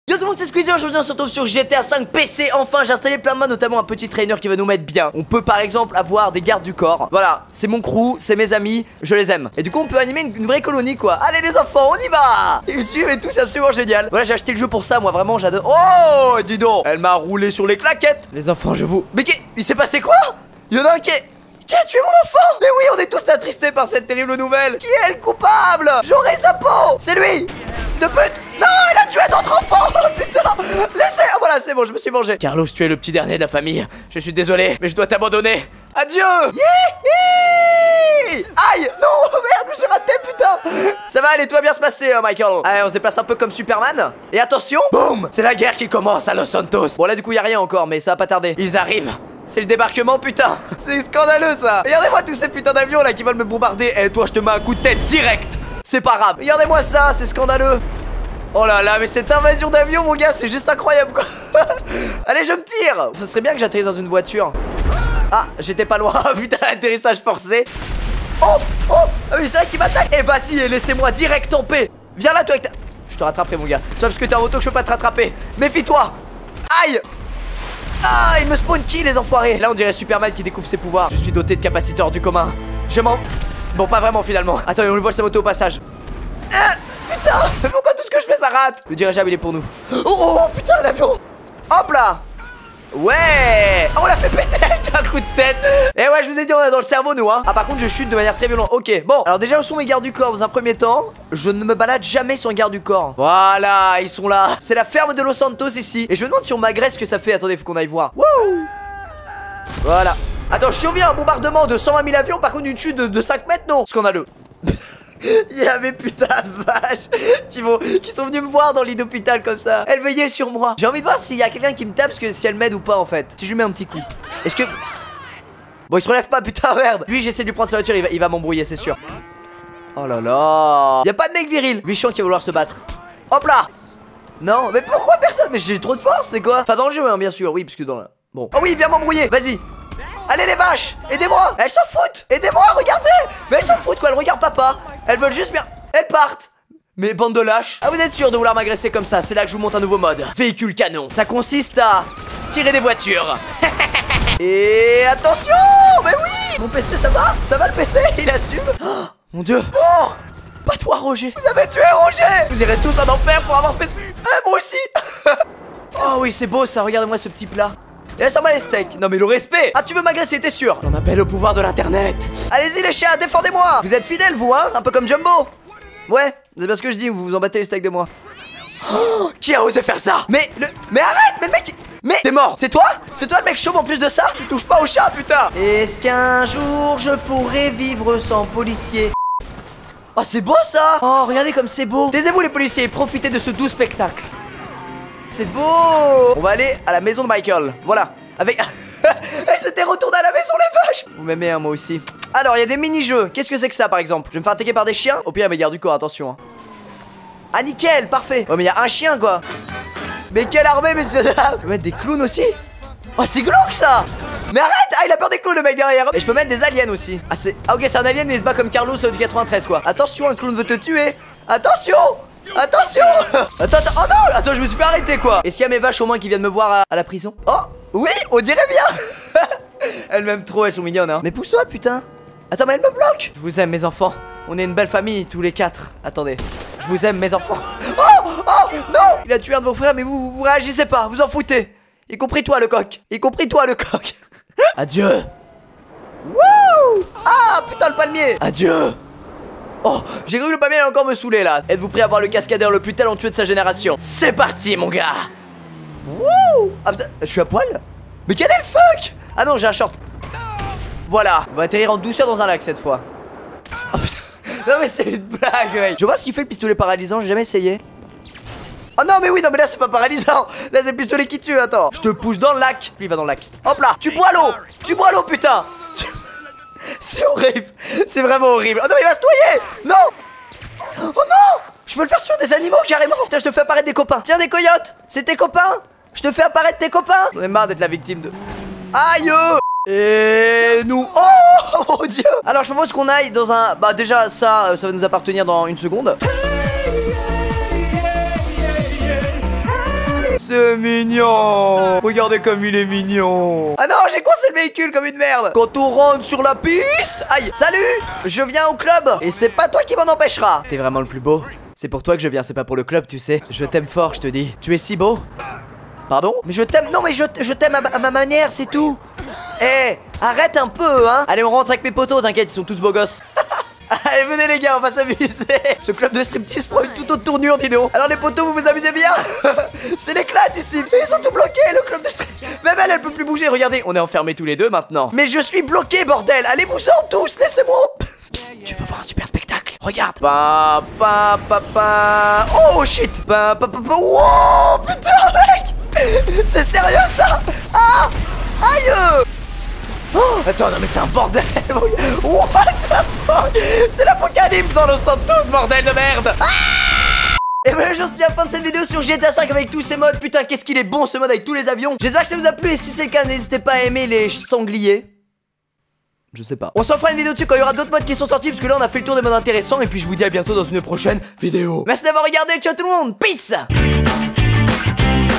Yo tout le monde, c'est Squeezie, aujourd'hui on se retrouve sur GTA 5 PC. Enfin j'ai installé plein de modes, notamment un petit trainer qui va nous mettre bien. On peut par exemple avoir des gardes du corps. Voilà, c'est mon crew, c'est mes amis, je les aime. Et du coup on peut animer une vraie colonie quoi. Allez les enfants, on y va. Ils me suivent et tout, c'est absolument génial. Voilà, j'ai acheté le jeu pour ça, moi vraiment j'adore. Oh dis donc, elle m'a roulé sur les claquettes. Les enfants, je vous... Mais il s'est passé quoi? Il y en a un qui a tué mon enfant. Mais oui, on est tous attristés par cette terrible nouvelle. Qui est le coupable? J'aurai sa peau. C'est lui. De pute. Non, il a tué d'autres enfants. Oh, putain. Laissez. Oh, voilà, c'est bon, je me suis vengé. Carlos, tu es le petit dernier de la famille. Je suis désolé, mais je dois t'abandonner. Adieu. Aïe. Non, merde, j'ai raté, putain. Ça va aller, tout va bien se passer, Michael. Allez, on se déplace un peu comme Superman. Et attention, boum. C'est la guerre qui commence à Los Santos. Bon, là, du coup, y a rien encore, mais ça va pas tarder. Ils arrivent. C'est le débarquement, putain. C'est scandaleux ça. Regardez-moi tous ces putains d'avions là qui veulent me bombarder. Eh toi je te mets un coup de tête direct. C'est pas grave. Regardez-moi ça, c'est scandaleux. Oh là là, mais cette invasion d'avions mon gars, c'est juste incroyable quoi. Allez, je me tire. Ce serait bien que j'atterrisse dans une voiture. Ah, j'étais pas loin. Putain, atterrissage forcé. Oh, ah oui, c'est vrai qu'il m'attaque. Eh vas-y, laissez-moi direct en paix. Viens là toi avec ta... Je te rattraperai mon gars. C'est pas parce que t'es en moto que je peux pas te rattraper. Méfie-toi. Aïe. Ah, il me spawn qui les enfoirés. Là on dirait Superman qui découvre ses pouvoirs. Je suis doté de capacités hors du commun. Je m'en... Bon, pas vraiment finalement. Attends, on lui vole sa moto au passage. Putain, pourquoi tout ce que je fais ça rate? Le dirigeable il est pour nous. Oh putain, l'avion. Hop là. Ouais. Oh, on l'a fait péter avec un coup de tête. Et ouais, je vous ai dit, on est dans le cerveau nous hein. Ah par contre je chute de manière très violente. Ok, bon, alors déjà où sont mes gardes du corps? Dans un premier temps, je ne me balade jamais sans garde du corps. Voilà, ils sont là. C'est la ferme de Los Santos ici. Et je me demande si on m'agresse ce que ça fait. Attendez, faut qu'on aille voir. Wouh. Voilà. Attends, je surviens à un bombardement de 120 000 avions. Par contre une chute de 5 mètres, non. Scandaleux. Il y avait putain de vaches qui sont venus me voir dans lit d'hôpital comme ça. Elle veillait sur moi. J'ai envie de voir s'il y a quelqu'un qui me tape, parce que si elle m'aide ou pas en fait. Si je lui mets un petit coup. Est-ce que... Bon, il se relève pas, putain, merde. Lui, j'essaie de lui prendre sa voiture, il va m'embrouiller, c'est sûr. Oh là là. Y a pas de mec viril. Lui, chiant qui va vouloir se battre. Hop là. Non, mais pourquoi personne? Mais j'ai trop de force, c'est quoi? Enfin, dans le jeu, hein, bien sûr. Oui, parce que dans la... Bon. Oh oui, viens m'embrouiller, vas-y. Allez les vaches, aidez-moi. Elles s'en foutent. Aidez-moi, regardez. Mais elles s'en foutent quoi, elles regardent papa. Elles veulent juste bien... Elles partent. Mais bande de lâches. Ah, vous êtes sûr de vouloir m'agresser comme ça? C'est là que je vous montre un nouveau mode. Véhicule canon. Ça consiste à tirer des voitures. Et attention. Mais oui. Mon PC ça va? Ça va le PC? Il assume. Oh, mon dieu. Oh, pas toi Roger. Vous avez tué Roger. Vous irez tous en enfer pour avoir fait... moi aussi. Oh oui, c'est beau ça, regardez-moi ce petit plat. Et là, les steaks. Non mais le respect. Ah, tu veux m'agresser, t'es sûr? On appelle le pouvoir de l'internet. Allez-y les chiens, défendez-moi. Vous êtes fidèles vous hein? Un peu comme Jumbo. Ouais, c'est bien ce que je dis, vous vous en battez les steaks de moi. Oh, qui a osé faire ça? Mais arrête. Mais le mec... Mais t'es mort. C'est toi? C'est toi le mec chauve en plus de ça? Tu touches pas au chat putain. Est-ce qu'un jour je pourrais vivre sans policier? Oh c'est beau ça. Oh regardez comme c'est beau. Taisez-vous les policiers, profitez de ce doux spectacle. C'est beau. On va aller à la maison de Michael. Voilà. Avec... Elle s'était retournée à la maison les vaches. Vous m'aimez hein, moi aussi. Alors il y a des mini-jeux. Qu'est-ce que c'est que ça par exemple? Je vais me faire attaquer par des chiens. Au pire mes gardes du corps, attention hein. Ah nickel, parfait. Oh mais il y a un chien quoi. Mais quelle armée mais c'est... Je peux mettre des clowns aussi. Oh c'est glauque ça. Mais arrête. Ah il a peur des clowns le mec derrière. Et je peux mettre des aliens aussi. Ah c'est... Ah ok c'est un alien mais il se bat comme Carlos du 93 quoi. Attention un clown veut te tuer. Attention. Attention. Attends. Oh non. Attends je me suis fait arrêter quoi. Est-ce qu'il y a mes vaches au moins qui viennent me voir à la prison? Oh oui on dirait bien. Elles m'aiment trop, elles sont mignonnes hein. Mais pousse-toi putain. Attends mais elle me bloque. Je vous aime mes enfants. On est une belle famille tous les quatre. Attendez. Je vous aime mes enfants. Oh non. Il a tué un de vos frères mais vous réagissez pas. Vous en foutez. Y compris toi le coq. Y compris toi le coq. Adieu. Wouh. Ah putain le palmier. Adieu. Oh, j'ai cru que le palmier allait encore me saouler là. Êtes-vous prêt à voir le cascadeur le plus talentueux de sa génération? C'est parti mon gars. Wouh. Ah putain, je suis à poil. Mais quel est le fuck? Ah non j'ai un short. Voilà, on va atterrir en douceur dans un lac cette fois. Oh putain. Non mais c'est une blague mec. Je vois ce qu'il fait le pistolet paralysant, j'ai jamais essayé. Oh non mais oui, non mais là c'est pas paralysant. Là c'est le pistolet qui tue, attends. Je te pousse dans le lac. Lui il va dans le lac. Hop là, tu bois l'eau. Tu bois l'eau putain. C'est horrible. C'est vraiment horrible. Oh non, il va se noyer. Non. Oh non. Je peux le faire sur des animaux carrément. Tiens, je te fais apparaître des copains. Tiens, des coyotes. C'est tes copains. Je te fais apparaître tes copains. J'en ai marre d'être la victime de... Aïe. Et nous... Oh mon dieu. Alors, je propose qu'on aille dans un... Bah déjà, ça va nous appartenir dans une seconde. C'est mignon. Regardez comme il est mignon. Ah non, j'ai coincé le véhicule comme une merde. Quand on rentre sur la piste. Aïe, salut. Je viens au club. Et c'est pas toi qui m'en empêchera. T'es vraiment le plus beau. C'est pour toi que je viens, c'est pas pour le club, tu sais. Je t'aime fort, je te dis. Tu es si beau. Pardon? Mais je t'aime. Non, mais je t'aime à ma manière, c'est tout. Eh, arrête un peu, hein. Allez, on rentre avec mes potos, t'inquiète, ils sont tous beaux gosses. Allez, venez les gars, on va s'amuser. Ce club de striptease prend une toute autre tournure, dis donc. Alors les potos, vous vous amusez bien? C'est l'éclate ici. Ils sont tout bloqués, le club de striptease. Même elle peut plus bouger, regardez. On est enfermés tous les deux maintenant. Mais je suis bloqué, bordel. Allez-vous-en tous, laissez-moi. Psst, tu veux voir un super spectacle? Regarde. Oh shit. Wow, putain, mec. C'est sérieux ça? Ah. Aïe. Oh, attends, non mais c'est un bordel. What the fuck. C'est l'apocalypse dans Los Santos, bordel de merde. Et voilà, j'en suis à la fin de cette vidéo sur GTA 5 avec tous ces modes. Putain, qu'est-ce qu'il est bon ce mode avec tous les avions. J'espère que ça vous a plu et si c'est le cas, n'hésitez pas à aimer les sangliers. Je sais pas. On s'en fera une vidéo dessus quand il y aura d'autres modes qui sont sortis, parce que là on a fait le tour des modes intéressants. Et puis je vous dis à bientôt dans une prochaine vidéo. Merci d'avoir regardé, ciao tout le monde, peace.